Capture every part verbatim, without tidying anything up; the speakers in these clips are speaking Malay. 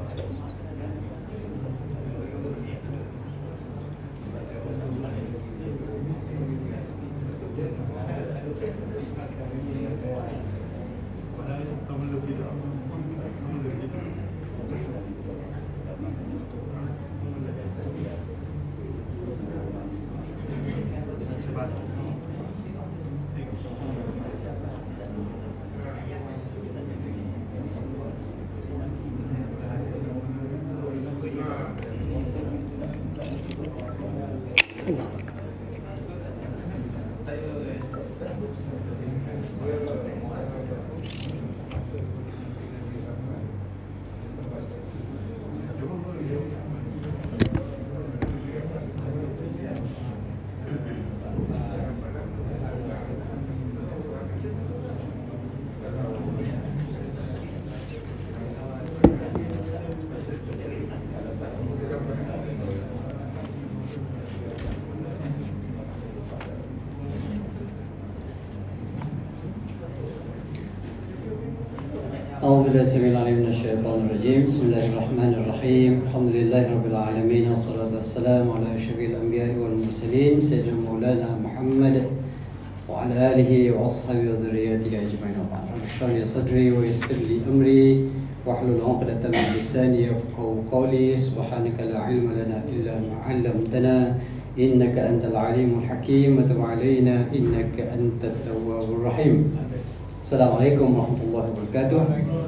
A'udzubillahi samil alim minasyaitonir rajim. Bismillahirrahmanirrahim. Alhamdulillahirabbil alamin wassalatu wassalamu ala asyrafil anbiya'i wal mursalin sayyidina maulana Muhammad wa ala alihi wa ashabihi wa dzurriyyatihi ajma'in. Rabbi shrah li sadri wa yassir li amri wahlul 'uqdatam min lisani yafqahu qawli. Subhanaka la 'ilma lana illa ma 'allamtana innaka antal alimul hakim wa tub 'alaina innaka antat tawwabur rahim. Assalamualaikum warahmatullahi wabarakatuh.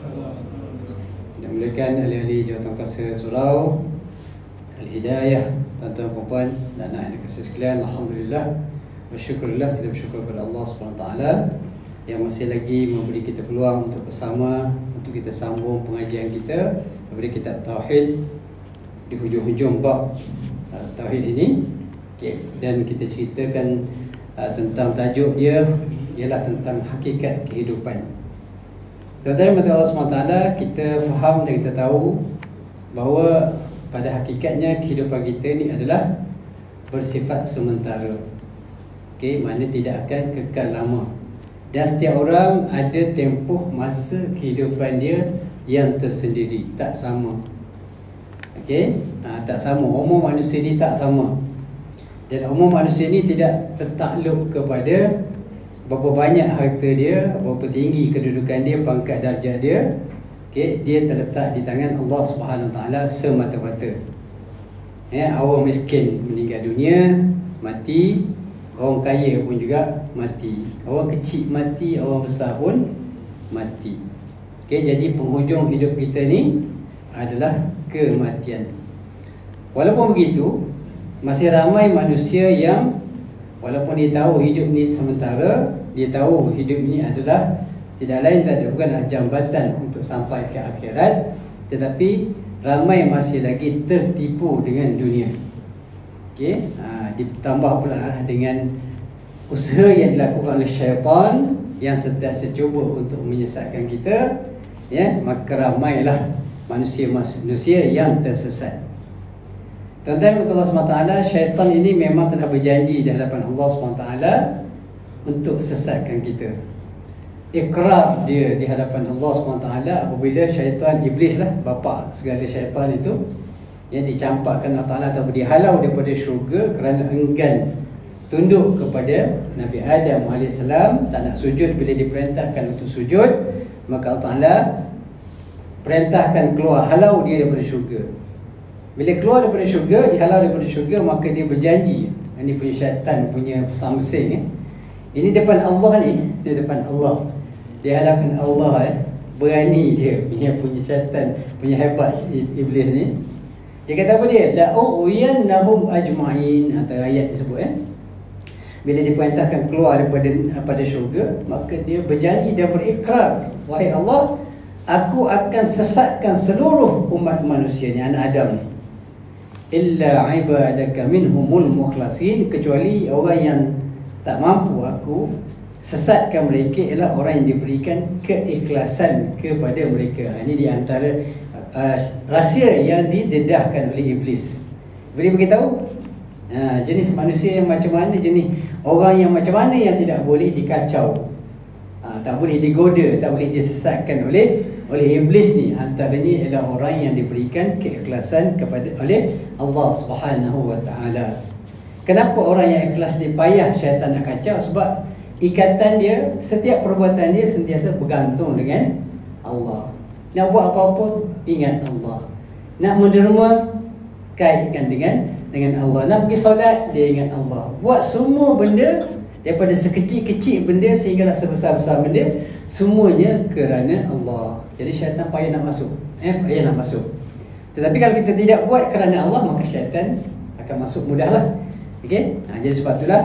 Mudah-mudahan ahli-ahli Jawatan Kuasa Surau, Al-Hidayah, tuan-tuan, puan-puan dan anak yang kasih sekalian, alhamdulillah, bersyukurillah, kita bersyukur kepada Allah subhanahu wa taala yang masih lagi memberi kita peluang untuk bersama, untuk kita sambung pengajian kita daripada kitab Tauhid di hujung-hujung bab uh, Tauhid ini. Okay. Dan kita ceritakan uh, tentang tajuk dia ialah tentang hakikat kehidupan. Tuan-tuan dan Allah subhanahu wa taala, kita faham dan kita tahu bahawa pada hakikatnya kehidupan kita ni adalah bersifat sementara. Okey, mana tidak akan kekal lama. Dan setiap orang ada tempoh masa kehidupan dia yang tersendiri, tak sama. Okey, ha, tak sama. Umur manusia ni tak sama. Dan umur manusia ni tidak tertakluk kepada berapa banyak harta dia, berapa tinggi kedudukan dia, pangkat darjah dia. Okey, dia terletak di tangan Allah Subhanahu Wa Taala semata-mata. Ya, orang miskin meninggal dunia, mati. Orang kaya pun juga mati. Orang kecil mati, orang besar pun mati. Okey, jadi penghujung hidup kita ni adalah kematian. Walaupun begitu, masih ramai manusia yang walaupun dia tahu hidup ni sementara, dia tahu hidup ini adalah tidak lain tak ada, bukanlah jambatan untuk sampai ke akhirat, tetapi ramai masih lagi tertipu dengan dunia. Okey, ha, ditambah pula dengan usaha yang dilakukan oleh syaitan yang sentiasa cuba untuk menyesatkan kita, ya, maka ramailah manusia-manusia yang tersesat. Tuan-tuan Allah subhanahu wa taala, syaitan ini memang telah berjanji di hadapan Allah subhanahu wa taala untuk sesatkan kita. Ikrar dia di hadapan Allah subhanahu wa taala apabila syaitan, iblis lah, bapa segala syaitan itu, yang dicampakkan Allah Ta'ala atau dihalau daripada syurga kerana enggan tunduk kepada Nabi Adam alaihissalam, tak nak sujud bila diperintahkan untuk sujud, maka Allah Ta'ala perintahkan keluar, halau dia daripada syurga. Bila keluar daripada syurga, dihalau daripada syurga, maka dia berjanji, ini punya syaitan punya samsing ni, ini depan Allah ni, dia depan Allah, di hadapan Allah, eh, berani dia punya punya syaitan, punya hebat iblis ni. Dia kata apa dia? La u'yannahum ajma'in, antara ayat disebut, eh. Bila diperintahkan keluar daripada pada syurga, maka dia berjanji dan berikrar, wahai Allah, aku akan sesatkan seluruh umat manusia ni, anak Adam ni, illa ibadaka minhumul mukhlasin, kecuali orang yang tak mampu aku sesatkan mereka ialah orang yang diberikan keikhlasan kepada mereka. Ini di antara uh, rahsia yang didedahkan oleh iblis. Boleh beritahu uh, jenis manusia yang macam mana, jenis orang yang macam mana yang tidak boleh dikacau, uh, tak boleh digoda, tak boleh disesatkan oleh oleh iblis ni, antaranya ialah orang yang diberikan keikhlasan kepada oleh Allah Subhanahu Wa Taala. Kenapa orang yang ikhlas ni payah syaitan nak kacau? Sebab ikatan dia, setiap perbuatan dia sentiasa bergantung dengan Allah. Nak buat apa-apa, ingat Allah. Nak menderma, kaitkan dengan dengan Allah. Nak pergi solat, dia ingat Allah. Buat semua benda, daripada sekecil-kecil benda sehinggalah sebesar-besar benda, semuanya kerana Allah. Jadi syaitan payah nak masuk, eh, payah nak masuk. Tetapi kalau kita tidak buat kerana Allah, maka syaitan akan masuk mudahlah. Okey, ha, jadi sebab itulah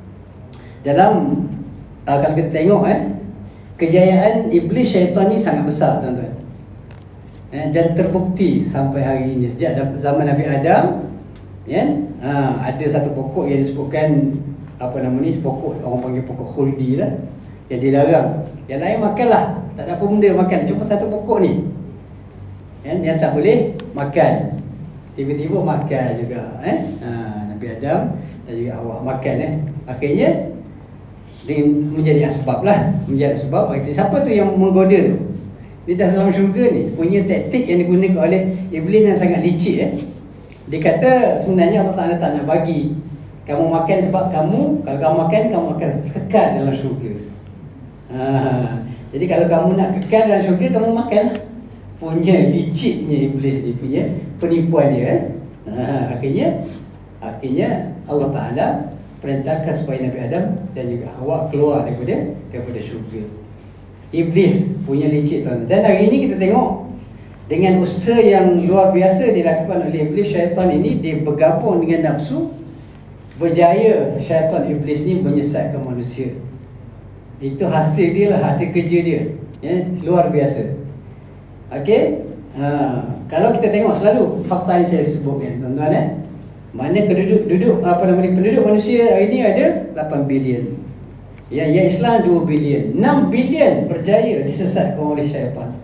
dalam uh, kalau kita tengok eh, kejayaan iblis syaitan ni sangat besar, tuan-tuan. Eh, dan terbukti sampai hari ini sejak zaman Nabi Adam, ya, ha, ada satu pokok yang disebutkan apa nama ni, pokok orang panggil pokok khuldi lah, yang dilarang. Yang lain makanlah, tak ada apa benda makan, cuma satu pokok ni, ya, yang tak boleh makan. Tiba-tiba makan juga, eh? ha, Nabi Adam dan juga Hawa makan, eh? Akhirnya dia menjadi asbab lah, menjadi asbab. Siapa tu yang menggoda tu? Dia dah dalam syurga ni, punya taktik yang digunakan oleh iblis yang sangat licik, eh? Dia kata sebenarnya Allah Ta'ala tak nak bagi kamu makan sebab kamu, kalau kamu makan, kamu akan kekal dalam syurga. Ha, jadi kalau kamu nak kekal dalam syurga, kamu makan. Punya liciknya iblis ni, punya penipuan dia, eh? Ha, akhirnya akhirnya Allah Ta'ala perintahkan supaya Nabi Adam dan juga Hawa keluar daripada daripada syurga. Iblis punya licik, tuan. Dan hari ini kita tengok dengan usaha yang luar biasa dilakukan oleh iblis, syaitan ini dia bergabung dengan nafsu, berjaya syaitan iblis ni menyesatkan manusia. Itu hasil dia lah, hasil kerja dia, ya, luar biasa. Okey, ha, kalau kita tengok selalu fakta yang saya sebutkan, tuan-tuan, eh, mana penduduk duduk apa nama ni, penduduk manusia hari ini ada lapan bilion. Yang yang Islam dua bilion. enam bilion berjaya disesatkan oleh syaitan.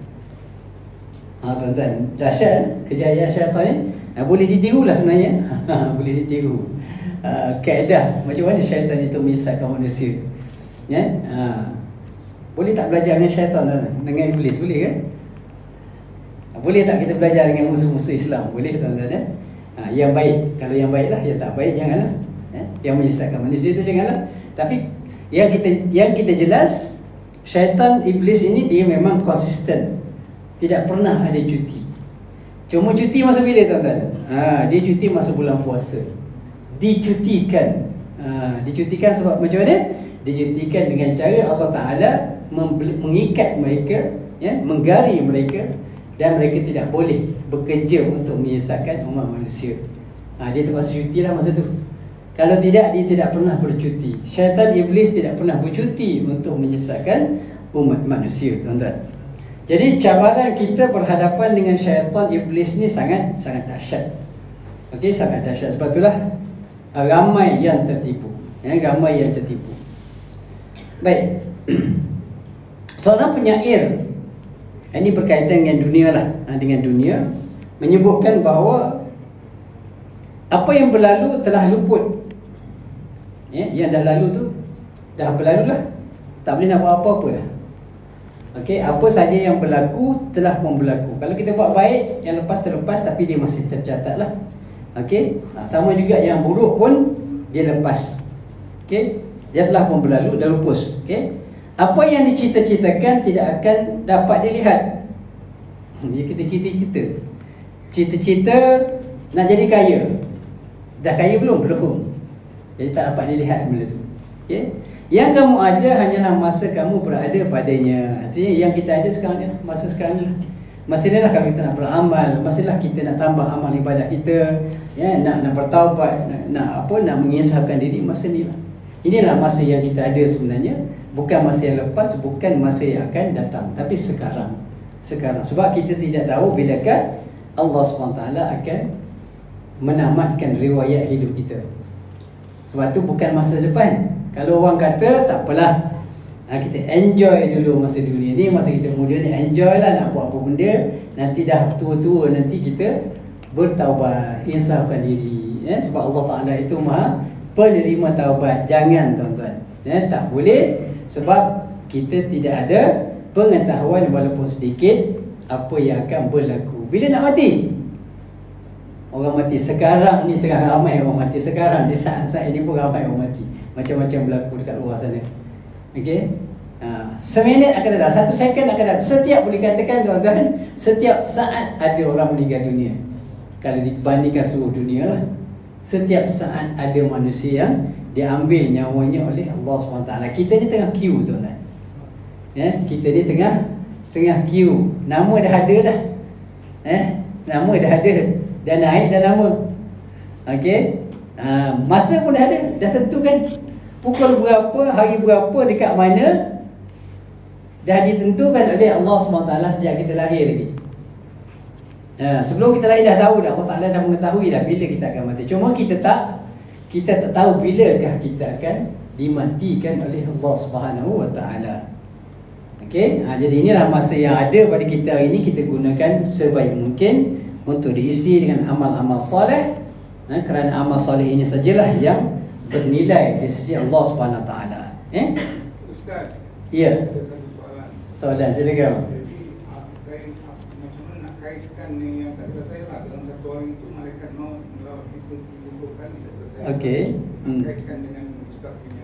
Ha, tuan-tuan, dahsyat kejayaan syaitan ni. Ha, boleh ditiru lah sebenarnya. Boleh ditiru. Ha, kaedah macam mana syaitan itu menyesatkan manusia. Ya? Ha, boleh tak belajar dengan syaitan, dengan iblis? Boleh ke? Boleh tak kita belajar dengan musuh-musuh Islam? Boleh, tuan-tuan, eh? Ha, yang baik, kalau yang baiklah, yang tak baik janganlah, eh? Yang menyesatkan manusia itu janganlah. Tapi yang kita yang kita jelas, syaitan iblis ini dia memang konsisten, tidak pernah ada cuti. Cuma cuti masa bila, tuan-tuan? Ha, dia cuti masa bulan puasa. Dicutikan. Ha, dicutikan sebab macam mana? Dicutikan dengan cara Allah Ta'ala mengikat mereka, ya, menggari mereka, dan mereka tidak boleh bekerja untuk menyesatkan umat manusia. Ha, dia terpaksa cuti lah masa tu. Kalau tidak, dia tidak pernah bercuti. Syaitan iblis tidak pernah bercuti untuk menyesatkan umat manusia, tuan-tuan. Jadi cabaran kita berhadapan dengan syaitan iblis ni sangat sangat dahsyat. Okey, sangat dahsyat. Sebab itulah ramai yang tertipu, ya, ramai yang tertipu. Baik. Seorang penyair, ini berkaitan dengan dunia lah, dengan dunia, menyebutkan bahawa apa yang berlalu telah luput, ya, yang dah lalu tu dah berlalu lah, tak boleh nak buat apa-apa dah. Okey, apa saja yang berlaku telah pun berlaku. Kalau kita buat baik, yang lepas terlepas, tapi dia masih tercatat lah. Okey, sama juga yang buruk pun dia lepas. Okey, dia telah pun berlalu, dah lupus. Okey, apa yang dicita-citakan tidak akan dapat dilihat. Dia kita cita-cita, cita-cita nak jadi kaya. Dah kaya belum? Belum. Jadi tak dapat dilihat benda tu. Okay? Yang kamu ada hanyalah masa kamu berada padanya. Maksudnya yang kita ada sekarang ni, masa sekarang ni. Masa ni lah kalau kita nak beramal, masa lah kita nak tambah amal ibadah kita, ya, nak nak bertaubat, nak, nak apa, nak mengisahkan diri, masa ni lah. Inilah masa yang kita ada sebenarnya. Bukan masa yang lepas, bukan masa yang akan datang, tapi sekarang. Sekarang. Sebab kita tidak tahu bilakah Allah subhanahu wa taala akan menamatkan riwayat hidup kita. Sebab tu bukan masa depan. Kalau orang kata tak apalah, ha, kita enjoy dulu masa dunia ni, masa kita muda ni, enjoy lah nak buat apa benda. Nanti dah tua-tua, nanti kita bertaubat, insafkan diri, ya? Sebab Allah Ta'ala itu maha penerima taubat. Jangan, tuan-tuan, ya? Tak boleh. Sebab kita tidak ada pengetahuan walaupun sedikit apa yang akan berlaku bila nak mati. Orang mati sekarang ni, tengah ramai orang mati sekarang, di saat-saat ini pun ramai orang mati. Macam-macam berlaku dekat luar sana. Okey. Ha, seminit akan datang, satu second akan datang. Setiap, boleh katakan tuan-tuan, setiap saat ada orang meninggal dunia. Kalau dibandingkan seluruh dunia lah, setiap saat ada manusia yang diambil nyawanya oleh Allah subhanahu wa taala. Kita ni tengah queue tuan-tuan. Ya, kita ni tengah tengah queue. Nama dah ada dah. Eh, nama dah ada. Dah naik dah nama. Okey. Ha, masa pun dah ada, dah tentukan pukul berapa, hari berapa, dekat mana, dah ditentukan oleh Allah subhanahu wa taala sejak kita lahir lagi. Ha, sebelum kita lahir dah tahu dah, Allah Taala dah mengetahui dah bila kita akan mati. Cuma kita tak kita tak tahu bilakah kita akan dimatikan oleh Allah Subhanahu wa taala. Okey, ha, jadi inilah masa yang ada pada kita hari ini, kita gunakan sebaik mungkin untuk diisi dengan amal-amal soleh. Ha, kerana amal soleh ini sajalah yang bernilai di sisi Allah Subhanahu wa taala. Eh? Ustaz. Ya. Ada satu soalan. Soalan silakan. Jadi saya macam mana nak kaitkan ni yang tak selesai lah dalam satu orang itu malaikat maut melawat itu dikumpulkan tidak selesai. Okey. Hmm. Kaitkan dengan Ustaz punya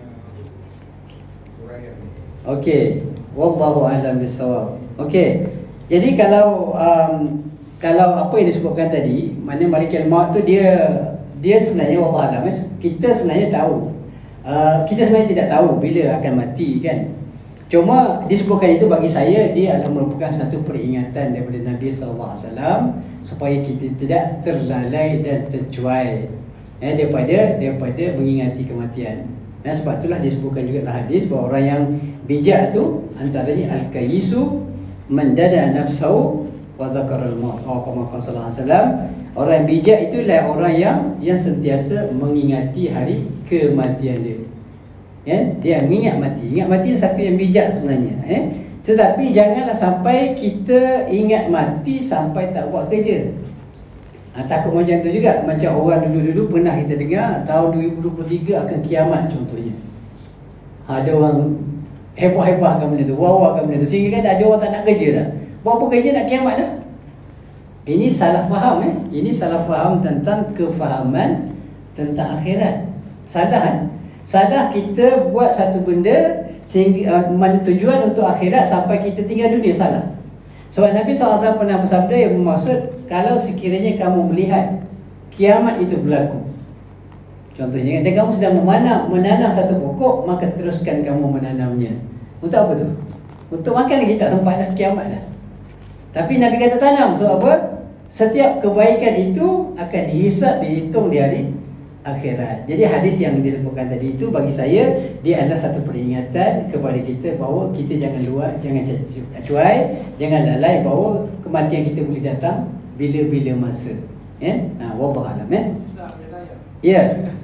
uraian. Okey. Wallahu a'lam bissawab. Okey. Jadi kalau um, kalau apa yang disebutkan tadi, mana malaikat maut tu dia dia sebenarnya wallahu a'lam, kita sebenarnya tahu. Uh, kita sebenarnya tidak tahu bila akan mati kan. Cuma disebutkan itu bagi saya dia adalah merupakan satu peringatan daripada Nabi sallallahu alaihi wasallam supaya kita tidak terlalai dan tercuai eh, daripada daripada mengingati kematian. Dan sebab itulah disebutkan juga dalam hadis bahawa orang yang bijak tu antaranya al-kayyisu man dada nafsahu wa dzakara al-maut. Oh, Muhammad sallallahu alaihi wasallam, orang yang bijak itulah orang yang yang sentiasa mengingati hari kematian dia. Ya, dia mengingat mati. Ingat mati adalah satu yang bijak sebenarnya, eh? Tetapi janganlah sampai kita ingat mati sampai tak buat kerja. Ha, takut macam tu juga. Macam orang dulu-dulu pernah kita dengar tahun dua ribu dua puluh tiga akan kiamat contohnya. Ha, ada orang hebah-hebahkan benda tu, wah-wahkan benda tu, sehingga kan ada orang tak nak kerja dah. Buat apa kerja nak kiamat dah? Ini salah faham, eh? Ini salah faham tentang kefahaman tentang akhirat. Salah, eh? Salah kita buat satu benda sehingga uh, mana tujuan untuk akhirat sampai kita tinggal dunia, salah. Sebab Nabi sallallahu alaihi wasallam pernah bersabda yang bermaksud, kalau sekiranya kamu melihat kiamat itu berlaku, contohnya, dan kamu sedang memanam, menanam satu pokok, maka teruskan kamu menanamnya. Untuk apa tu? Untuk makan lagi tak sempat dah, kiamat dah. Tapi Nabi kata tanam, sebab apa? Setiap kebaikan itu akan dihisap, dihitung di hari akhirat. Jadi hadis yang disebutkan tadi itu bagi saya dia adalah satu peringatan kepada kita bahawa kita jangan luar, jangan cuai, jangan lalai bahawa kematian kita boleh datang bila-bila masa. Ya, ha, wallahu alam, ya. Ya.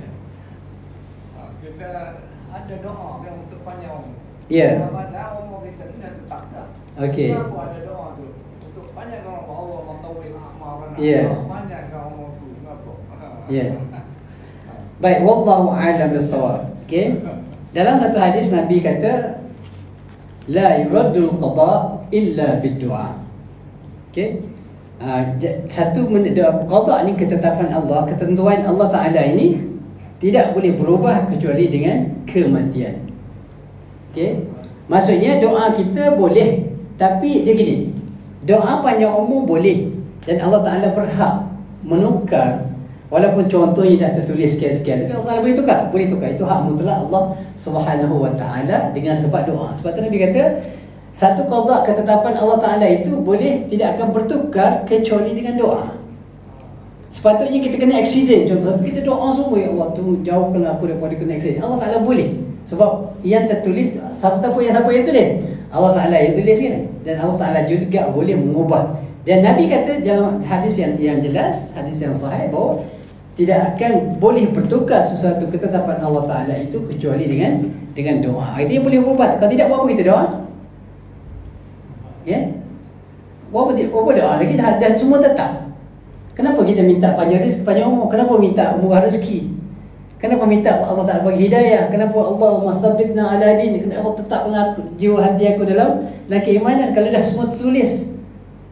Kita ada doa yang untuk panjang umur. Ya. Padahal umur kita ni dah tetap dah. Okey. Kenapa ada doa tu? Untuk panjangkan umur Allah, matawil a'mar. Ya. Panjangkan umur tu. Kenapa? Ya. Baik, wallahu a'lam bissawab. Okey. Dalam satu hadis Nabi kata la yuraddul qada illa bid-du'a. Okey. Uh, satu qada ni ketetapan Allah, ketentuan Allah Taala ini tidak boleh berubah kecuali dengan kematian. Okey. Maksudnya doa kita boleh, tapi dia gini. Doa panjang umur boleh dan Allah Taala berhak menukar. Walaupun contohnya dah tertulis sekian-sekian, tapi Allah boleh tukar, boleh tukar. Itu hak mutlak Allah Subhanahu wa taala dengan sebab doa. Sebab tu Nabi kata satu qada ketetapan Allah Taala itu boleh tidak akan bertukar kecuali dengan doa. Sepatutnya kita kena accident contoh, tapi kita doa semua, ya Allah tu jauhkanlah aku daripada kena accident. Allah Taala boleh. Sebab yang tertulis siapa yang siapa yang tulis? Allah Taala yang tulis kan. Dan Allah Taala juga boleh mengubah. Dan Nabi kata dalam hadis yang yang jelas, hadis yang sahih bahawa tidak akan boleh bertukar sesuatu ketetapan Allah Ta'ala itu kecuali dengan dengan doa. Artinya boleh berubah. Kalau tidak, buat apa kita doa? Ya? Buat apa, buat apa doa lagi? Dan, dan semua tetap. Kenapa kita minta panjang rezeki, panjang umur? Kenapa minta murah rezeki? Kenapa minta Allah Ta'ala bagi hidayah? Kenapa Allahumma tsabbitna ala din? Kenapa tetaplah jiwa hati aku dalam dalam keimanan? Kalau dah semua tertulis,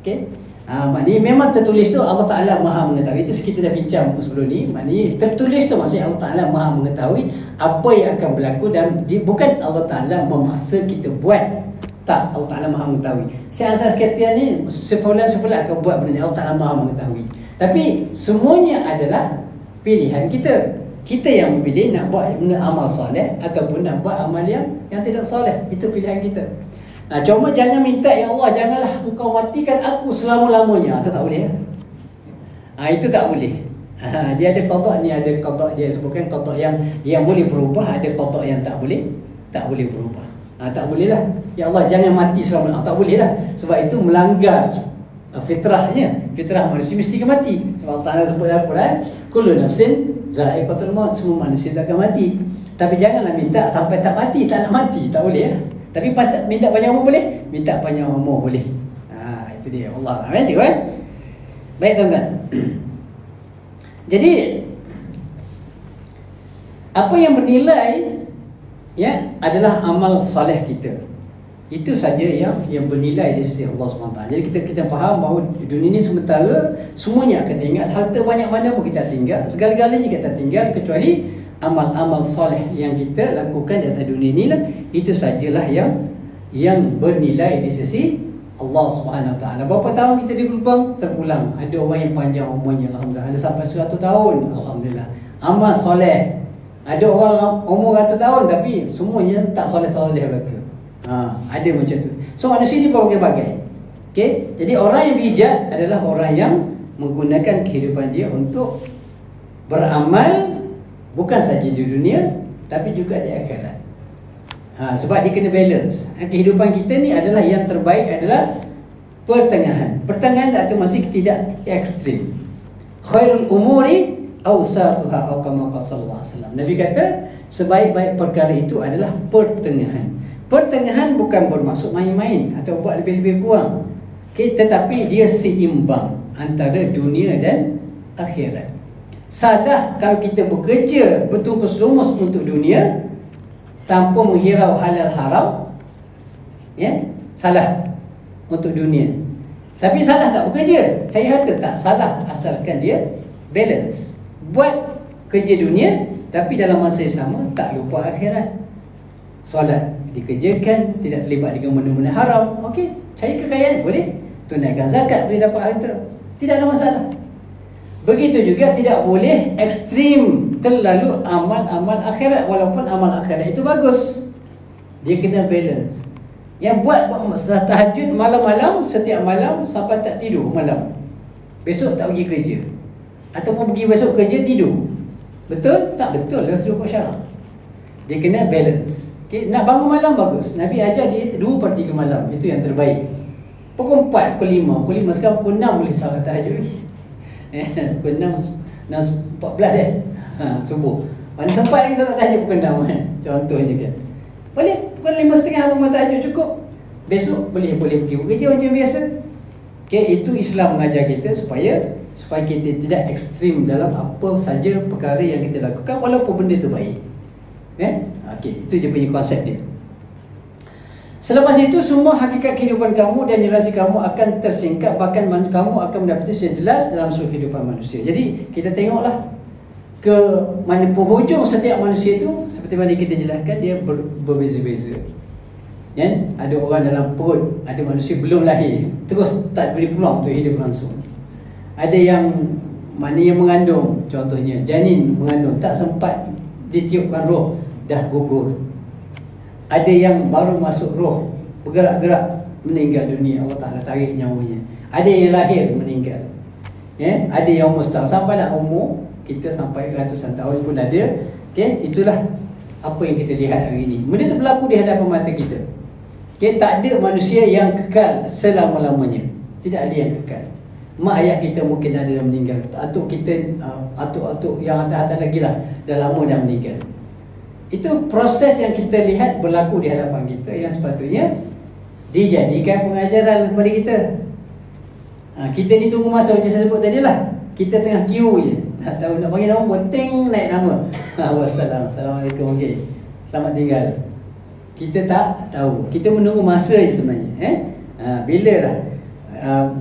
Okey. Ha, maknanya memang tertulis tu Allah Ta'ala Maha mengetahui. Itu kita dah bincang sebelum ni. Maknanya tertulis tu maksudnya Allah Ta'ala Maha mengetahui apa yang akan berlaku, dan di, bukan Allah Ta'ala memaksa kita buat. Tak, Allah Ta'ala Maha mengetahui. Saya asas kata ni sefulan-sefulan akan buat benda ni, Allah Ta'ala Maha mengetahui. Tapi semuanya adalah pilihan kita. Kita yang memilih nak buat benda amal soleh ataupun nak buat amal yang yang tidak soleh. Itu pilihan kita. Nah, cuma jangan minta, ya Allah janganlah engkau matikan aku selama-lamanya. Itu tak boleh ya? Ha, itu tak boleh. Ha, dia ada qada ni, ada qada dia sebutkan qada yang yang boleh berubah, ada qada yang tak boleh tak boleh berubah. Ha, tak boleh lah. Ya Allah jangan mati selama-lamanya. Ha, tak boleh lah. Sebab itu melanggar fitrahnya. Fitrah manusia mesti akan mati. Sebab Allah Ta'ala sebut dalam Quran, kullu nafsin dha'iqatul maut, semua manusia tak akan mati. Tapi janganlah minta sampai tak mati, tak nak mati. Tak boleh ya? Tapi minta panjang umur boleh? Minta panjang umur boleh. Ha, itu dia. Allah Amin cikgu eh? Baik tuan-tuan. Jadi apa yang bernilai ya adalah amal soleh kita. Itu saja yang yang bernilai di sisi Allah subhanahu wa taala. Jadi kita kita faham bahawa dunia ini sementara, semuanya akan tinggal. Harta banyak mana pun kita tinggal, segala-galanya kita tinggal, kecuali amal-amal soleh yang kita lakukan di atas dunia ini lah. Itu sajalah yang yang bernilai di sisi Allah Subhanahu Wa Taala. Berapa tahun kita diberubah? Terpulang. Ada orang yang panjang umurnya, alhamdulillah. Ada sampai seratus tahun, alhamdulillah. Amal soleh. Ada orang umur seratus tahun tapi semuanya tak soleh-soleh belaka. Ha, ada macam tu. So manusia ni berbagai-bagai. Okey, jadi orang yang bijak adalah orang yang menggunakan kehidupan dia untuk beramal, bukan saja di dunia tapi juga di akhirat. Ha, sebab dia kena balance. Ha, kehidupan kita ni adalah yang terbaik adalah pertengahan. Pertengahan tak ada masih tidak ekstrim. Khairul umuri awsatuha atau kama qala sallallahu alaihi wasallam. Nabi kata sebaik-baik perkara itu adalah pertengahan. Pertengahan bukan bermaksud main-main atau buat lebih-lebih kurang. Okay, tetapi dia seimbang antara dunia dan akhirat. Salah kalau kita bekerja betul-betul lumus untuk dunia tanpa menghirau halal haram, ya, salah untuk dunia. Tapi salah tak bekerja, saya kata tak salah asalkan dia balance. Buat kerja dunia tapi dalam masa yang sama tak lupa akhirat. Solat dikerjakan, tidak terlibat dengan benda-benda haram. Okey, cari kekayaan boleh, tunaikan zakat boleh dapat harta, tidak ada masalah. Begitu juga tidak boleh ekstrim terlalu amal-amal akhirat, walaupun amal akhirat itu bagus. Dia kena balance. Yang buat setelah tahajud malam-malam, setiap malam sampai tak tidur malam, besok tak pergi kerja, ataupun pergi besok kerja tidur. Betul? Tak betul lah seluruh syarak. Dia kena balance. Okay, nak bangun malam bagus. Nabi ajar dia dua per tiga malam, itu yang terbaik. Pukul empat, pukul lima, pukul lima sekarang pukul enam boleh salat tahajud lagi. Eh, pukul enam, enam empat belas eh. Ha, subuh. Mana sempat lagi salat tahajud pukul enam kan. Contohnya kan. Boleh pukul lima setengah bangun tahajud cukup. Besok boleh boleh pergi bekerja macam biasa. Okey, itu Islam mengajar kita supaya supaya kita tidak ekstrim dalam apa saja perkara yang kita lakukan walaupun benda tu baik. Eh? Okey, itu dia punya konsep dia. Selepas itu semua hakikat kehidupan kamu dan generasi kamu akan tersingkap, bahkan kamu akan mendapati secara jelas dalam seluruh kehidupan manusia. Jadi kita tengoklah ke mana penghujung setiap manusia itu, seperti mana kita jelaskan, dia ber, berbeza-beza. Ya, ada orang dalam perut, ada manusia belum lahir, terus tak beri peluang untuk hidup langsung. Ada yang mana yang mengandung, contohnya janin mengandung, tak sempat ditiupkan roh, dah gugur. Ada yang baru masuk roh, bergerak-gerak, meninggal dunia, Allah Ta'ala tarik nyawanya. Ada yang lahir meninggal, ya? Ada yang mustahil, sampailah umur kita sampai ratusan tahun pun ada. Okay? Itulah apa yang kita lihat hari ini. Benda itu berlaku di hadapan mata kita. Okay? Tak ada manusia yang kekal selama-lamanya. Tidak ada yang kekal. Mak ayah kita mungkin ada yang meninggal, atuk kita, atuk-atuk yang atas-atas lagi lah, dah lama dah meninggal. Itu proses yang kita lihat berlaku di hadapan kita, yang sepatutnya dijadikan pengajaran kepada kita. Ha, kita ni tunggu masa macam saya sebut tadi lah. Kita tengah queue je, tak tahu nak panggil nama, ting naik nama. Ha, wassalam, assalamualaikum, okey, selamat tinggal. Kita tak tahu, kita menunggu masa je sebenarnya. Eh? Ha, bila lah uh,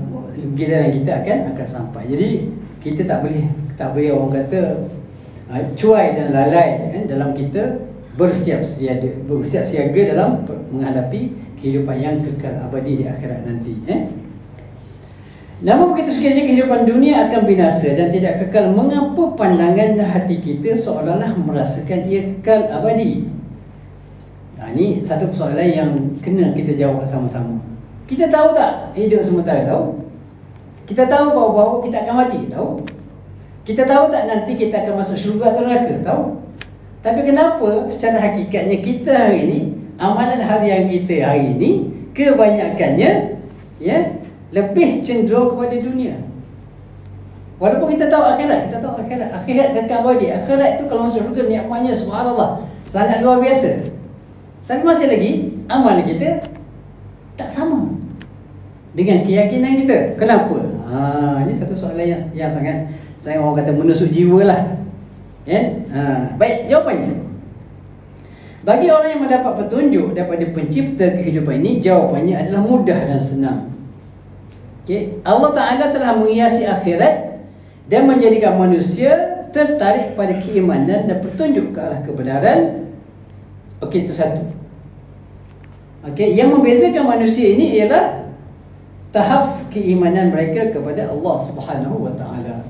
giliran kita akan akan sampai. Jadi kita tak boleh tak boleh orang kata uh, cuai dan lalai kan, dalam kita bersiap siaga bersiap siaga dalam menghadapi kehidupan yang kekal abadi di akhirat nanti. Eh? Namun begitu sekiranya kehidupan dunia akan binasa dan tidak kekal, mengapa pandangan hati kita seolah-olah merasakan ia kekal abadi? Nah, ini satu persoalan yang kena kita jawab sama-sama. Kita tahu tak hidup sementara? Tahu? Kita tahu bahawa kita akan mati? Tahu? Kita tahu tak nanti kita akan masuk syurga atau neraka? Tahu? Tapi kenapa secara hakikatnya kita hari ini, amalan harian kita hari ini, kebanyakannya ya lebih cenderung kepada dunia. Walaupun kita tahu akhirat, kita tahu akhirat, akhirat kekal abadi. Akhirat itu kalau masuk syurga nikmatnya subhanallah sangat luar biasa. Tapi masih lagi amal kita tak sama dengan keyakinan kita. Kenapa? Ha, ini satu soalan yang, yang sangat saya orang kata menusuk jiwa lah. Ya? Ha, baik, jawapannya. Bagi orang yang mendapat petunjuk daripada pencipta kehidupan ini, jawapannya adalah mudah dan senang. Okay. Allah Ta'ala telah menghiasi akhirat dan menjadikan manusia tertarik pada keimanan dan petunjuk ke arah kebenaran. Okey, itu satu. Okey, yang membezakan manusia ini ialah tahap keimanan mereka kepada Allah Subhanahu Wa Ta'ala.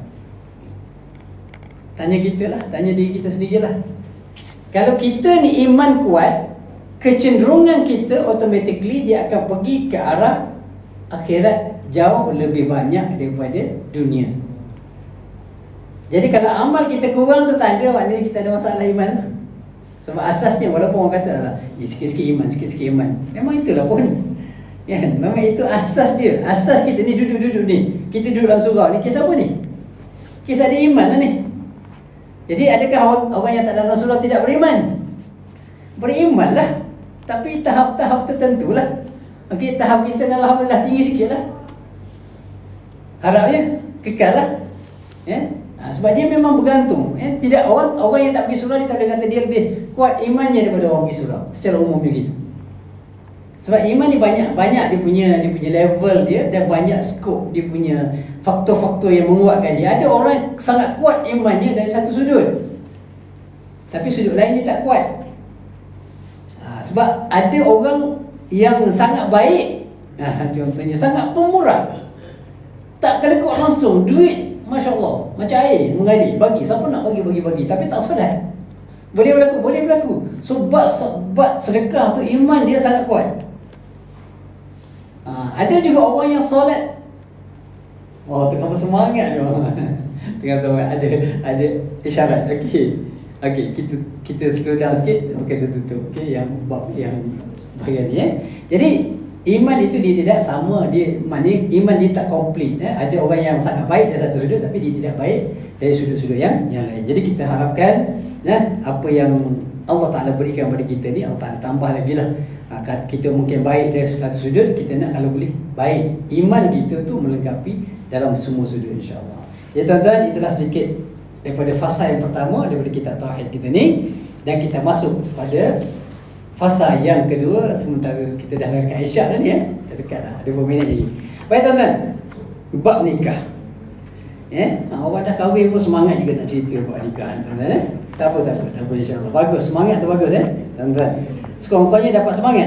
Tanya kita lah, tanya diri kita sendirilah. Kalau kita ni iman kuat, kecenderungan kita automatically dia akan pergi ke arah akhirat jauh lebih banyak daripada dunia. Jadi kalau amal kita kurang tu tanda maknanya kita ada masalah iman. Sebab asasnya walaupun orang kata lah sikit-sikit iman, sikit-sikit iman, memang itulah pun ya, memang itu asas dia. Asas kita ni duduk-duduk ni, kita duduk dalam surau ni, kisah apa ni? Kisah ada iman lah ni. Jadi adakah orang, orang yang tak dalam surau tidak beriman? Beriman lah, tapi tahap-tahap tertentu lah. Okey, tahap kita alhamdulillah tinggi sikit lah, harapnya kekal lah ya? Ha, sebab dia memang bergantung ya? Tidak orang orang yang tak pergi surau, dia tak boleh kata dia lebih kuat imannya daripada orang pergi surau. Secara umum begitu. Sebab iman ni banyak banyak dia punya dia punya level dia, dan banyak skop dia punya faktor-faktor yang menguatkan dia. Ada orang sangat kuat imannya dari satu sudut, tapi sudut lain dia tak kuat. Ha, sebab ada orang yang sangat baik, ha, contohnya sangat pemurah, tak kelekok langsung duit, Masya Allah, macam air mengalir, bagi siapa nak bagi bagi bagi, tapi tak solat. Boleh berlaku, boleh berlaku. Sebab sebab sedekah tu iman dia sangat kuat. Ha, ada juga orang yang solat, oh tengah bersemangat dia. Tengah semangat, ada ada isyarat. Okey. Okey, kita kita slow down sikit, kita tutup. Okey, yang bab yang bahagian ni eh. Jadi iman itu dia tidak sama, dia maknanya iman dia tak komplit eh. Ada orang yang sangat baik dari satu sudut, tapi dia tidak baik dari sudut-sudut yang yang lain. Jadi kita harapkan nah, apa yang Allah Ta'ala berikan kepada kita ni, Allah Ta'ala tambah lagi lah. Ha, kita mungkin baik dari satu sudut, kita nak kalau boleh baik. Iman kita tu melengkapi dalam semua sudut, insyaAllah. Ya tuan-tuan, itulah sedikit daripada fasa yang pertama daripada kitab tauhid kita ni, dan kita masuk pada fasa yang kedua. Sementara kita dah dekat Isyak dah ni ya, dah dekat dah, ada beberapa minit lagi. Baik tuan-tuan, bab nikah ya, ha, orang dah kahwin pun semangat juga nak cerita bab nikah tuan-tuan eh. Tak apa, tak apa, tak apa, insyaAllah. Bagus, semangat tu bagus eh tuan-tuan. Sekurang-kurangnya dapat semangat.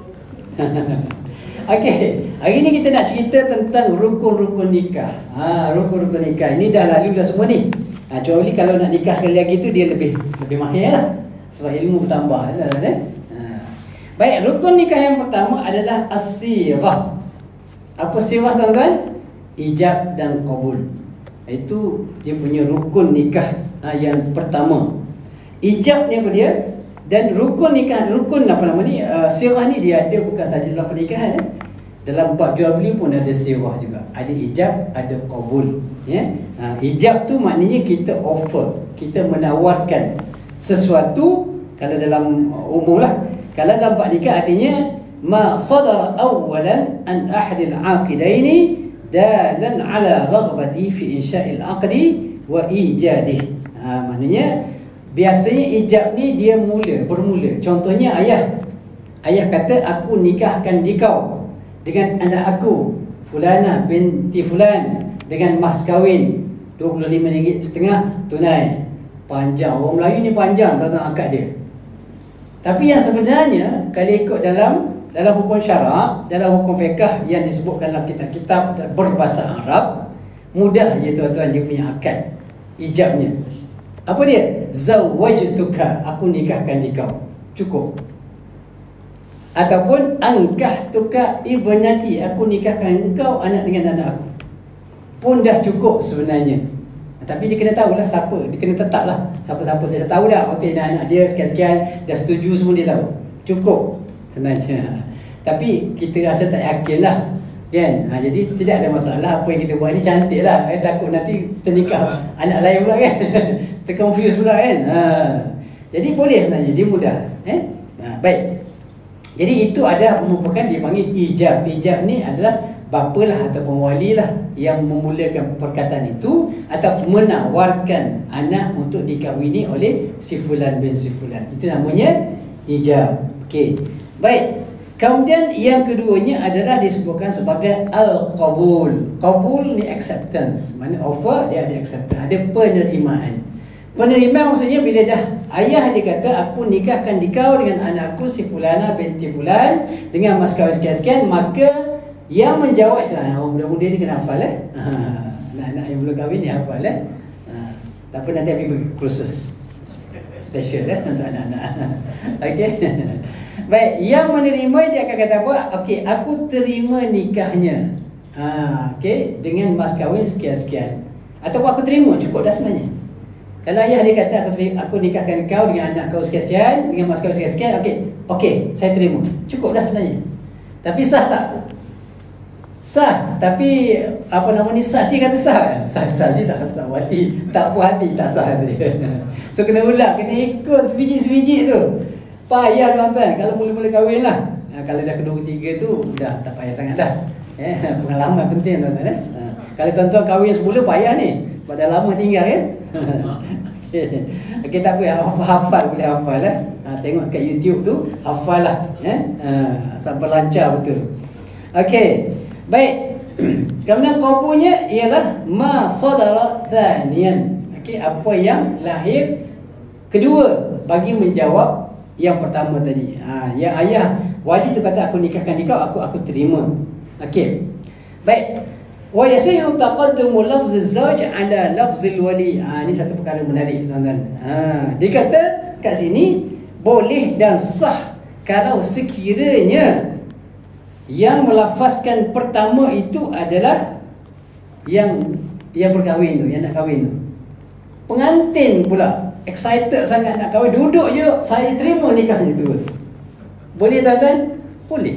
Okey, hari ni kita nak cerita tentang rukun-rukun nikah. Ha, rukun-rukun nikah ini dah lalu dah semua ni. Ha, kecuali kalau nak nikah sekali lagi tu dia lebih lebih mahir lah, sebab ilmu bertambah eh? Ha. Baik, rukun nikah yang pertama adalah as-sirah. Apa sirah tuan-tuan? Ijab dan qabul. Itu dia punya rukun nikah ha, yang pertama. Ijab ni apa dia? Dan rukun nikah, rukun apa nama ni, uh, sirah ni dia ada bukan saja dalam pernikahan eh? Dalam bab jual beli pun ada sirah juga. Ada ijab, ada qabul ya. Ha, ijab tu maknanya kita offer, kita menawarkan sesuatu. Kalau dalam umum lah, kalau dalam bab nikah artinya ma sadara awwalan an ahadil aqidaini dalan ala raghbati fi insya'il aqdi wa ijadih. Ha, maknanya biasanya ijab ni dia mula, bermula. Contohnya ayah. Ayah kata aku nikahkan dikau dengan anak aku Fulana binti Fulan dengan mas kahwin dua puluh lima ringgit setengah tunai. Panjang, orang Melayu ni panjang tuan-tuan akad dia. Tapi yang sebenarnya kalau ikut dalam dalam hukum syarak, dalam hukum fiqh yang disebutkan dalam kitab-kitab berbahasa Arab, mudah je tuan-tuan dia punya akad ijabnya. Apa dia? Zawwajtuka, aku nikahkan kau. Cukup. Ataupun ankahtuka ibnati, aku nikahkan kau anak dengan anak aku. Pun dah cukup sebenarnya. Tapi dia kena tahulah siapa, dia kena tetaplah siapa-siapa dia dah tahu dah. Okey, anak dia sekian-sekian, dah setuju semua dia tahu. Cukup sebenarnya. Tapi kita rasa tak yakin lah, kan? Ha, jadi tidak ada masalah. Apa yang kita buat ni cantik lah. Eh, takut nanti ternikah anak lain pula kan. Terconfuse pula kan. Ha. Jadi boleh sebenarnya, dia mudah. Eh? Ha, baik. Jadi itu ada merupakan dipanggil ijab. Ijab ni adalah bapa lah ataupun wali lah yang memulakan perkataan itu atau menawarkan anak untuk dikahwini oleh si fulan bin si fulan. Itu namanya ijab. Okey. Baik. Kemudian yang keduanya adalah disebutkan sebagai al-qabul. Qabul ni acceptance. Mana offer dia ada acceptance, ada penerimaan. Penerimaan maksudnya bila dah ayah dia kata aku nikahkan dikau dengan anakku si fulana binti fulan dengan mas kahwin sekian-sekian, maka yang menjawab itu, ha, orang muda-muda ni kena hafal eh. Ha, anak-anak yang belum kahwin ni hafal eh. Ha, tak apa nanti habis bagi kursus special eh untuk anak-anak. Okey. Baik, yang menerima dia akan kata apa? Okey, aku terima nikahnya. Ha, okey, dengan mas kahwin sekian-sekian. Ataupun aku terima, cukup dah sebenarnya. Kalau ayah dia kata aku terima, aku nikahkan kau dengan anak kau sekian-sekian, dengan mas kahwin sekian-sekian, okey. Okey, saya terima. Cukup dah sebenarnya. Tapi sah tak? Sah, tapi apa nama ni, saksi kata sah. Sah, saksi tak tak hati, tak puas hati, tak sah dia. So kena ulang, kena ikut sebiji-sebiji tu. Payah tuan-tuan kalau mula-mula kahwin lah. Ha, kalau dah kedua ketiga tu dah tak payah sangat dah. Eh, pengalaman penting tuan-tuan eh. Ha, kalau tuan-tuan kahwin semula payah ni. Sebab dah lama tinggal kan. Okey, okay, tak apa, hafal boleh hafal eh. Ha, tengok kat YouTube tu, hafal lah eh. Ha, sampai lancar betul. Okey. Baik. Kemudian qabulnya ialah ma sadara thaniyan. Okey, apa yang lahir kedua bagi menjawab yang pertama tadi. Ha, yang ayah wali tu kata aku nikahkan dikau, aku aku terima. Okey. Baik. Wa yasihu taqaddumu lafz az-zawj ala lafz al-wali. Ha, ini satu perkara menarik tuan-tuan. Ha, dia kata kat sini boleh dan sah kalau sekiranya yang melafazkan pertama itu adalah yang yang berkahwin tu, yang nak kahwin tu. Pengantin pula excited sangat nak kahwin, duduk je, saya terima nikahnya terus. Boleh tuan-tuan? Boleh.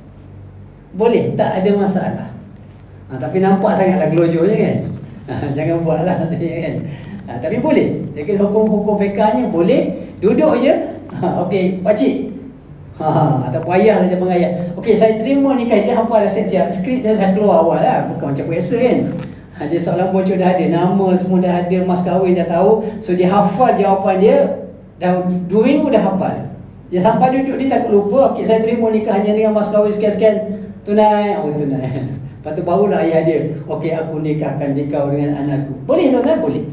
Boleh, tak ada masalah. Ha, tapi nampak sangatlah gelojoknya kan. Ha, jangan buatlah saya kan. Ha, tapi boleh. Jadi hukum-hukum fiqahnya boleh, duduk je. Ha, okey, pak cik. Ha, ataupun ayah dia panggil ayah. Okey, saya terima nikah dia, hafal dah siap-siap. Skrip dia dah keluar awal lah. Bukan macam periksa kan. Ha, dia soalan bocor dah ada, nama semua dah ada, mas kahwin dah tahu. So dia hafal jawapan dia. Dah dua minggu dah hafal. Dia sampai duduk dia takut lupa. Okey, saya terima nikahnya dengan mas kahwin sekian-sekian. Tunai. Oh, tunai. Lepas tu barulah ayah dia, okey aku nikahkan dikau dengan anakku. Boleh tuan-tuan? Boleh.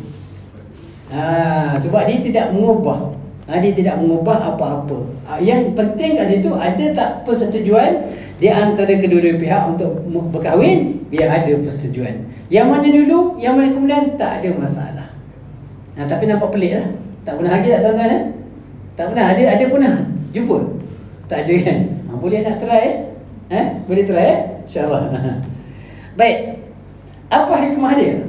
Ha, sebab dia tidak mengubah. Ha, dia tidak mengubah apa-apa. Ha, yang penting kat situ ada tak persetujuan di antara kedua-dua pihak untuk berkahwin, biar ada persetujuan. Yang mana dulu, yang mana kemudian, tak ada masalah. Ha, tapi nampak pelik lah. Tak pernah lagi tak tuan-tuan eh? Tak pernah. Ada ada pernah jumpa? Tak ada kan? Ha, boleh nak try eh? Eh? Boleh try eh? InsyaAllah. Baik. Apa hikmah dia?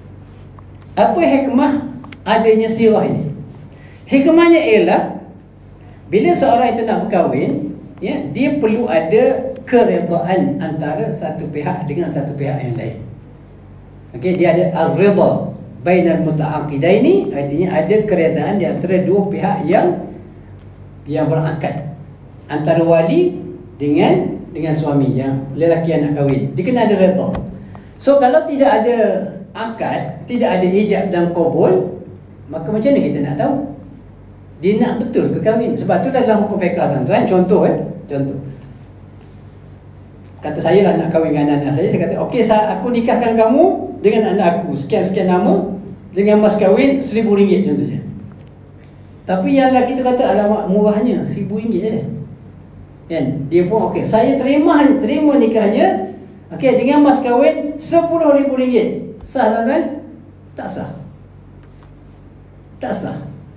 Apa hikmah adanya sirah ini? Hikmahnya ialah bila seorang itu nak berkahwin, ya, dia perlu ada keredaan antara satu pihak dengan satu pihak yang lain. Okey, dia ada ar-ridha bainal muta'aqidaini, artinya ada keredaan di antara dua pihak yang yang berakad, antara wali dengan dengan suami yang lelaki yang nak kahwin. Dia kena ada redha. So kalau tidak ada akad, tidak ada ijab dan qabul, maka macam mana kita nak tahu dia nak betul ke kahwin? Sebab tu dalam hukum fiqh tuan-tuan, contoh eh, contoh. kata saya lah nak kahwin dengan anak saya, saya kata okey, saya, aku nikahkan kamu dengan anak aku sekian-sekian nama dengan mas kahwin seribu ringgit contohnya. Tapi yang lelaki tu kata alamak murahnya seribu ringgit je kan. Dia pun okey, saya terima terima nikahnya okey dengan mas kahwin sepuluh ribu ringgit. Sah tuan-tuan? Tak sah. Tak sah.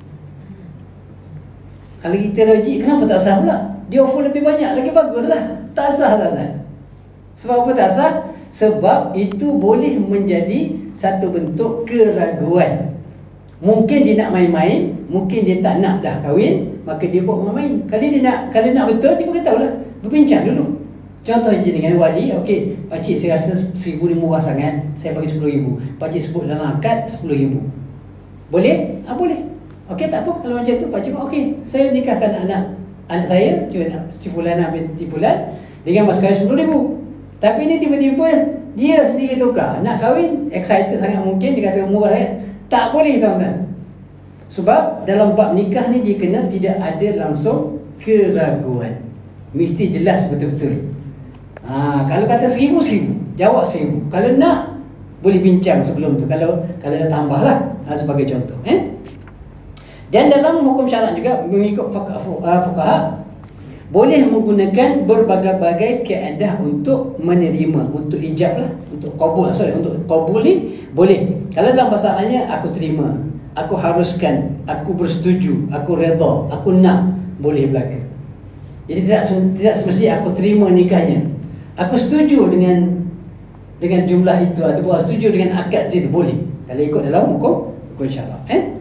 Kalau kita logik, kenapa tak sah pula? Dia offer lebih banyak, lagi baguslah. Tak sah tuan-tuan. Sebab apa tak sah? Sebab itu boleh menjadi satu bentuk keraguan. Mungkin dia nak main-main, mungkin dia tak nak dah kahwin, maka dia buat main-main. Kalau dia nak, kalau nak betul, dia beritahu lah, berbincang dulu. Contoh je dengan wali, okey, pakcik saya rasa seribu ni murah sangat, saya bagi sepuluh ribu. Pakcik sebut dalam akad sepuluh ribu. Boleh? Ah boleh. Okey, tak apa. Kalau macam tu, pakcik pun okey, saya nikahkan anak anak saya, cuma si Fulana binti Fulan dengan mas kahwin sepuluh ribu. Tapi ni tiba-tiba dia sendiri tukar, nak kahwin, excited sangat mungkin, dia kata murah kan. Tak boleh tuan-tuan. Sebab dalam bab nikah ni dia kena tidak ada langsung keraguan. Mesti jelas betul-betul. Ha, kalau kata seribu, seribu. Jawab seribu. Kalau nak, boleh bincang sebelum tu. Kalau kalau nak tambah lah, ha, sebagai contoh. Eh? Dan dalam hukum syarak juga, mengikut fuqaha, boleh menggunakan berbagai-bagai keadaan untuk menerima, untuk ijab lah, untuk qabul, sorry, untuk qabul ni boleh. Kalau dalam bahasa Arabnya, aku terima, aku haruskan, aku bersetuju, aku redha, aku nak, boleh berlaku. Jadi tidak tidak semestinya aku terima nikahnya, aku setuju dengan dengan jumlah itu, ataupun setuju dengan akad situ, boleh. Kalau ikut dalam hukum hukum syarak. Eh?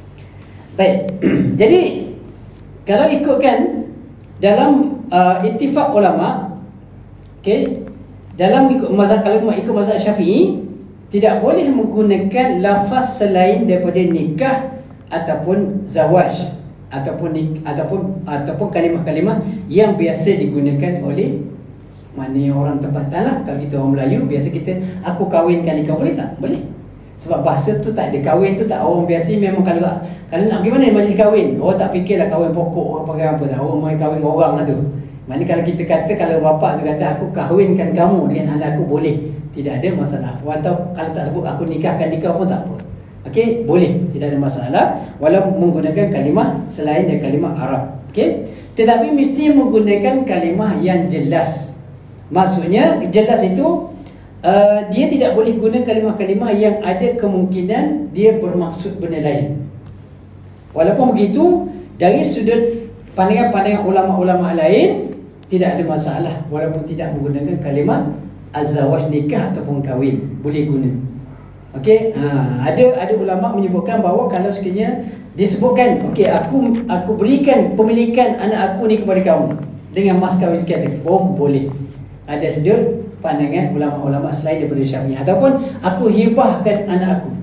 Baik. Jadi kalau ikutkan dalam uh, ittifaq ulama, okey, dalam ikut mazhab, kalau ikut mazhab Syafi'i, tidak boleh menggunakan lafaz selain daripada nikah ataupun zawaj, ataupun nik, ataupun ataupun kalimah-kalimah yang biasa digunakan oleh maknanya orang tempatan lah. Kalau kita orang Melayu, biasa kita aku kahwinkan nikah, boleh tak? Boleh. Sebab bahasa tu tak ada, kahwin tu tak, orang biasa memang kalau kalau nak pergi mana majlis kahwin, orang tak fikirlah kahwin pokok, orang pakai apa dah, orang main kahwin orang lah tu. Maknanya kalau kita kata, kalau bapak tu kata aku kahwinkan kamu dengan anak aku, boleh, tidak ada masalah. Atau kalau tak sebut aku nikahkan nikah pun tak apa. Okey, boleh, tidak ada masalah, walaupun menggunakan kalimah selain dari kalimah Arab. Okey, tetapi mesti menggunakan kalimah yang jelas. Maksudnya jelas itu uh, dia tidak boleh guna kalimah-kalimah yang ada kemungkinan dia bermaksud benda lain. Walaupun begitu, dari sudut pandangan-pandangan ulama-ulama lain, tidak ada masalah walaupun tidak menggunakan kalimah az-zawaj, nikah ataupun kahwin, boleh guna. Okey, ha, ada ada ulama menyebutkan bahawa kalau sekiranya disebutkan, okey, aku aku berikan pemilikan anak aku ni kepada kamu dengan mas kahwin sekian, oh boleh. Ada sudut pandangan ulama-ulama selain daripada Syafi'i, ataupun aku hibahkan anak aku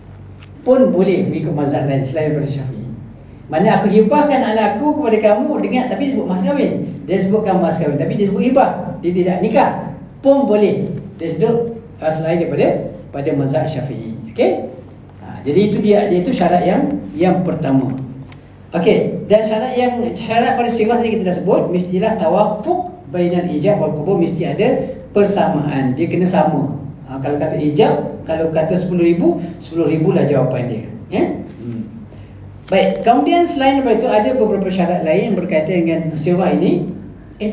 pun boleh mengikut mazhab lain selain daripada Syafi'i. Mana aku hibahkan anak aku kepada kamu dengan, tapi disebut mas kahwin, dia sebutkan mas kahwin tapi dia sebut hibah, dia tidak nikah, pun boleh. Dia sudut uh, selain daripada pada mazhab Syafi'i. Okey, ha, jadi itu dia, iaitu syarat yang yang pertama. Okey, dan syarat yang syarat pada sirah tadi kita dah sebut, mestilah tawafuq bainal ijab wal qabul, mesti ada persamaan, dia kena sama. Ha, kalau kata ijab, kalau kata sepuluh ribu, sepuluh ribu lah jawapan dia. Ya? Hmm. Baik, kemudian selain daripada itu ada beberapa syarat lain yang berkaitan dengan sirah ini. Eh?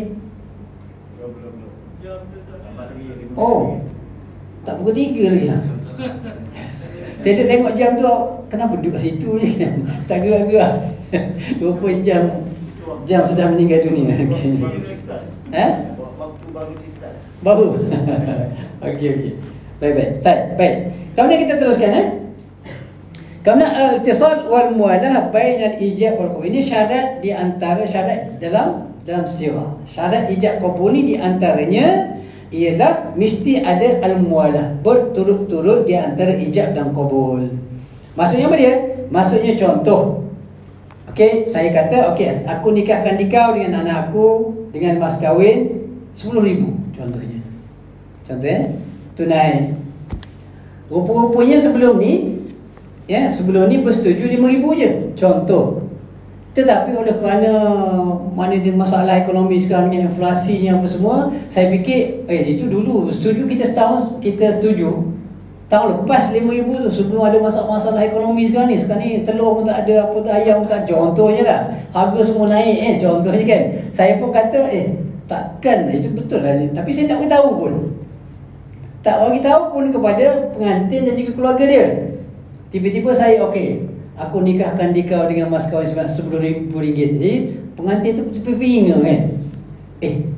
Oh, tak pukul tiga lagi lah. Saya dah tengok jam tu, kenapa duduk kat situ je kan? Tak gerak-gerak. dua puluh jam jam sudah meninggal dunia. Okay. Eh? Waktu baru start. Baru. Okey okey. Baik baik. Baik baik. Kemudian kita teruskan eh. Kemudian al-ittisal wal muwalah bainal ijab wal qabul. Ini syarat di antara syarat dalam dalam sirah. Syarat ijab qabul ni di antaranya ialah mesti ada al-muwalah, berturut-turut di antara ijab dan qabul. Maksudnya apa dia? Maksudnya contoh, okey, saya kata okey, aku nikahkan dikau dengan anak aku dengan mas kahwin sepuluh ribu contohnya. Contohnya tunai. Rupa-rupanya sebelum ni, ya, sebelum ni bersetuju lima ribu je contoh. Tetapi oleh kerana mana dia masalah ekonomi sekarang ni, inflasinya apa semua, saya fikir eh itu dulu setuju kita setahun kita setuju. Tahun lepas lima ribu tu sebelum ada masalah-masalah ekonomi sekarang ni. Sekarang ni telur pun tak ada, apa tu ayam pun tak ada. Contohnya lah, harga semua naik eh contohnya kan. Saya pun kata eh takkan, itu betul lah ni. Tapi saya tak beritahu pun. Tak beritahu pun kepada pengantin dan juga keluarga dia. Tiba-tiba saya okey, aku nikahkan dikau dengan mas kahwin sepuluh ribu ringgit. Jadi pengantin tu terpinga kan. Eh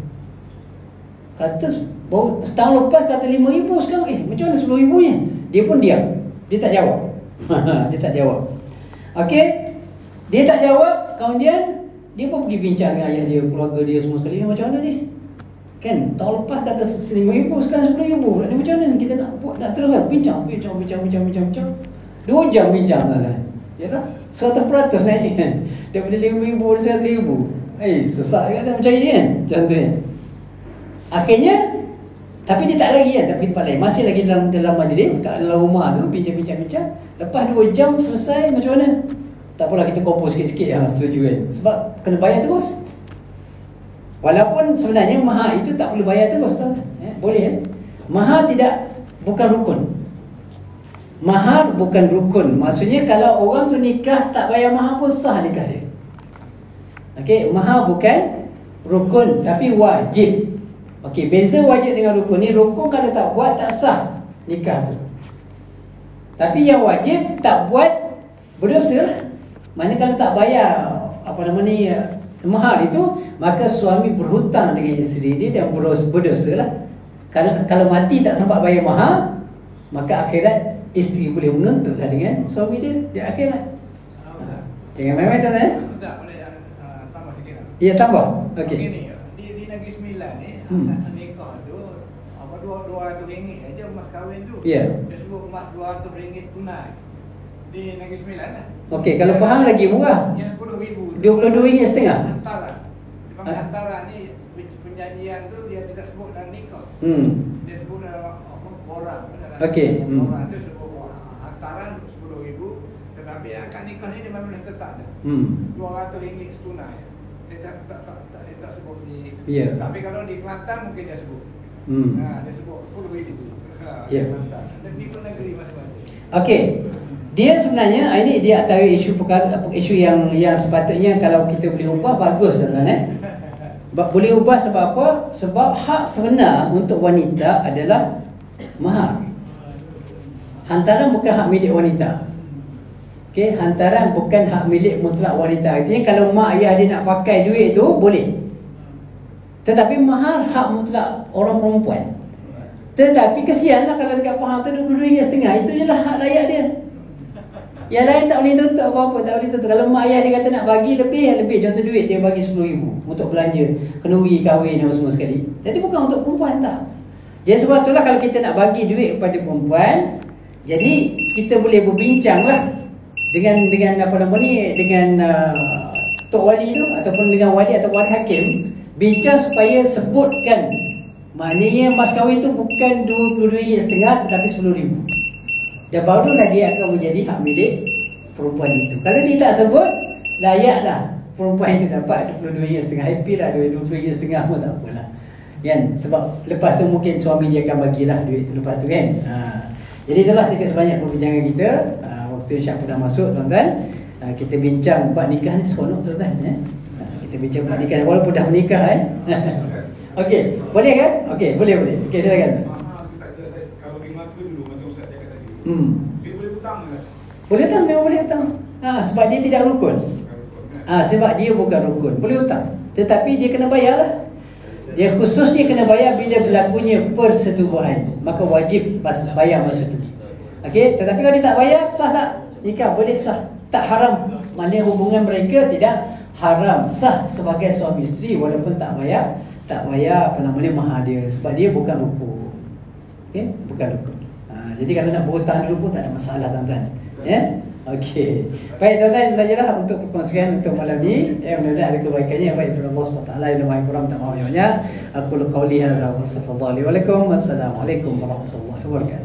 kata baru setahun lepas kata lima ribu, sekarang eh macam mana sepuluh ribu nya? Dia pun diam. Dia tak jawab. Dia tak jawab. Okey. Dia tak jawab, kemudian dia pun pergi bincang dengan ayah dia, keluarga dia semua sekali. Macam mana ni? Kan tahun lepas kata lima ribu, sekarang sepuluh ribu. Ni macam mana? Kita nak buat nak terus kan? Bincang, bincang, bincang, bincang, bincang, bincang. Dua jam bincang kan. Yalah, seratus peratus naik kan. Daripada lima ribu ke seratus ribu. Eh, susah kan macam ni kan? Contohnya. Akhirnya tapi dia tak lagi kan, tapi tempat lain. Masih lagi dalam dalam majlis, kat dalam rumah tu bincang-bincang-bincang. Lepas dua jam selesai, macam mana? Tak apalah kita kompos sikit-sikit lah, setuju kan. Sebab kena bayar terus. Walaupun sebenarnya mahar itu tak perlu bayar terus tau. Eh, boleh kan? Mahar tidak bukan rukun. Mahar bukan rukun. Maksudnya kalau orang tu nikah tak bayar mahar pun sah nikah dia. Okey, mahar bukan rukun tapi wajib. Okey, beza wajib dengan rukun ni. Rukun kalau tak buat tak sah nikah tu. Tapi yang wajib tak buat berdosa lah. Mana kalau tak bayar apa nama ni mahar itu, maka suami berhutang dengan isteri dia dan berdosa lah. Kalau kalau mati tak sempat bayar mahar, maka akhirat isteri boleh menuntutlah dengan suami dia di akhirat. Jangan main-main tak eh? Tak boleh uh, tambah sikit lah. Ya tambah. Okey. Begini, di, di Negeri Sembilan ni Hmm. anak nikah tu apa dua dua ratus ringgit aja mas kahwin tu. Ya. Dia sebut mas dua ratus ringgit tunai di Negeri Sembilan lah. Okey, kalau Pahang lagi murah. Yang sepuluh ribu. dua puluh dua ringgit setengah. Hantaran. Di Ha? hantaran ni perjanjian tu dia tidak sebut dalam nikah. Hmm. Dia sebut dalam apa borang. Okey, hmm. Borang tu sebut borang. Hantaran sepuluh ribu, tetapi akad nikah ni dia memang dah tetap dah. Hmm. dua ratus ringgit setunai. Dia tak tak tak, tak dia tak sebut di. Ya. Tapi kalau di Kelantan mungkin dia sebut. Hmm. Ha, dia sebut sepuluh ribu. Ha, Ya. Kelantan. Dan di negeri masing-masing. Okey. Dia sebenarnya ini dia antara isu perkara isu yang yang sepatutnya kalau kita boleh ubah bagus kan eh. Boleh ubah sebab apa? Sebab hak sebenar untuk wanita adalah mahar. Hantaran bukan hak milik wanita. Okey, hantaran bukan hak milik mutlak wanita. Artinya kalau mak ayah dia nak pakai duit tu boleh. Tetapi mahar hak mutlak orang perempuan. Tetapi kesianlah kalau dekat Pahang tu dua puluh ringgit setengah, itu jelah hak layak dia. Yang lain tak boleh tutup apa-apa, tak boleh tutup. Kalau mak ayah dia kata nak bagi lebih, lebih. Contoh duit dia bagi sepuluh ribu untuk belanja, kenduri, kahwin dan semua sekali. Jadi bukan untuk perempuan tak. Jadi sebab itulah kalau kita nak bagi duit kepada perempuan, jadi kita boleh berbincang lah dengan dengan apa nama ni, dengan uh, tok wali tu ataupun dengan wali atau wali hakim, bincang supaya sebutkan maknanya mas kahwin tu bukan dua puluh ringgit setengah tetapi sepuluh ribu. Dan barulah dia akan menjadi hak milik perempuan itu. Kalau dia tak sebut, layaklah perempuan itu dapat dua puluh dua ringgit setengah. Happy lah dua puluh ringgit setengah pun tak apalah. Kan? Sebab lepas tu mungkin suami dia akan bagilah duit itu lepas tu kan. Ha. Jadi itulah sedikit sebanyak perbincangan kita. Ha, waktu Syak pun dah masuk tuan-tuan. Ha, kita bincang bab nikah ni seronok tuan-tuan. Eh? Ha, kita bincang bab nikah walaupun dah menikah. Eh? Okey, boleh kan? Okey, boleh boleh. Okey, silakan. Hmm. Dia boleh hutang ke? Boleh hutang, memang boleh hutang. Ha, sebab dia tidak rukun. Ha, sebab dia bukan rukun. Boleh hutang. Tetapi dia kena bayar lah. Dia khusus dia kena bayar bila berlakunya persetubuhan. Maka wajib bayar masa tu. Okey, tetapi kalau dia tak bayar, sah tak? Nikah boleh sah. Tak haram. Maknanya hubungan mereka tidak haram. Sah sebagai suami isteri walaupun tak bayar. Tak bayar apa namanya mahar dia. Sebab dia bukan rukun. Okey, bukan rukun. Jadi kalau nak berhutang dulu pun tak ada masalah tuan-tuan. Ya? Okey. Baik tuan-tuan, itu sajalah untuk perkongsian untuk malam ni. Ya, mudah-mudahan ada kebaikannya. Baik daripada Allah subhanahu wa taala yang Maha Kurang tak mahu banyak. Aku qauli hadza wa sallallahu alaihi wa sallam. Assalamualaikum warahmatullahi wabarakatuh.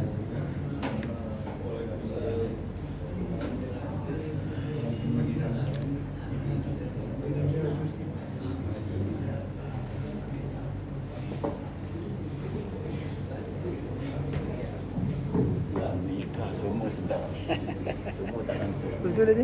sedap. Semua tak nampak. Betul aja.